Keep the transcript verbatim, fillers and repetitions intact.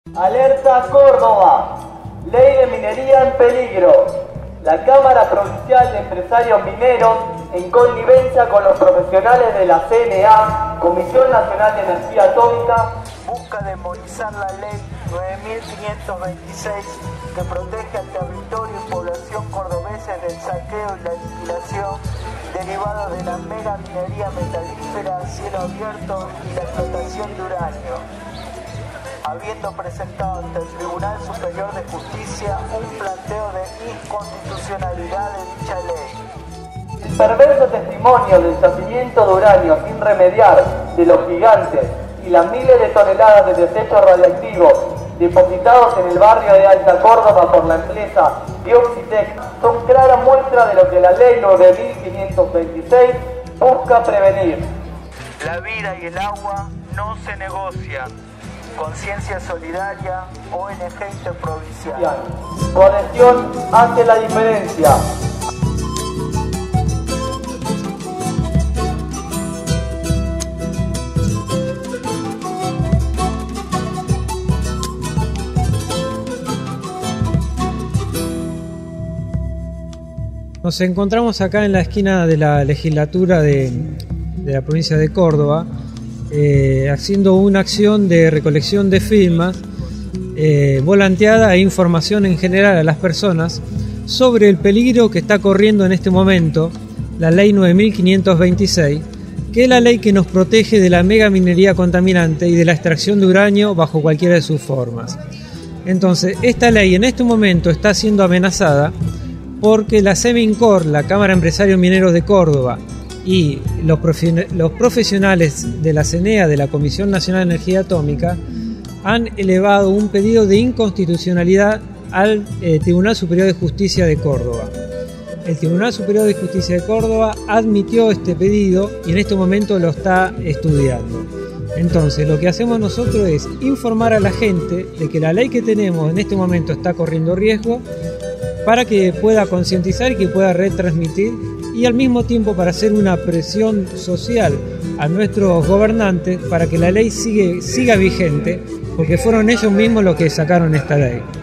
Alerta Córdoba, ley de minería en peligro. La Cámara Provincial de Empresarios Mineros, en connivencia con los profesionales de la C N A, Comisión Nacional de Energía Atómica, busca demonizar la ley nueve mil quinientos veintiséis que protege al territorio y población cordobeses del saqueo y la aniquilación derivada de la mega minería metalífera a cielo abierto y la explotación de uranio, habiendo presentado ante el Tribunal Superior de Justicia un planteo de inconstitucionalidad de dicha ley. El perverso testimonio del yacimiento de uranio sin remediar de los gigantes y las miles de toneladas de desechos radiactivos depositados en el barrio de Alta Córdoba por la empresa Dioxitec son clara muestra de lo que la ley nueve mil quinientos veintiséis busca prevenir. La vida y el agua no se negocian. Conciencia Solidaria, O N G Interprovincial. Tu adhesión hace la diferencia. Nos encontramos acá en la esquina de la legislatura de, de la provincia de Córdoba, eh, haciendo una acción de recolección de firmas, eh, volanteada e información en general a las personas sobre el peligro que está corriendo en este momento la ley nueve mil quinientos veintiséis, que es la ley que nos protege de la mega minería contaminante y de la extracción de uranio bajo cualquiera de sus formas. Entonces, esta ley en este momento está siendo amenazada porque la CEMINCOR, la Cámara de Empresarios Mineros de Córdoba, y los, los profesionales de la C N E A, de la Comisión Nacional de Energía Atómica, han elevado un pedido de inconstitucionalidad al eh, Tribunal Superior de Justicia de Córdoba. El Tribunal Superior de Justicia de Córdoba admitió este pedido y en este momento lo está estudiando. Entonces, lo que hacemos nosotros es informar a la gente de que la ley que tenemos en este momento está corriendo riesgo, para que pueda concientizar y que pueda retransmitir, y al mismo tiempo para hacer una presión social a nuestros gobernantes para que la ley sigue, siga vigente, porque fueron ellos mismos los que sacaron esta ley.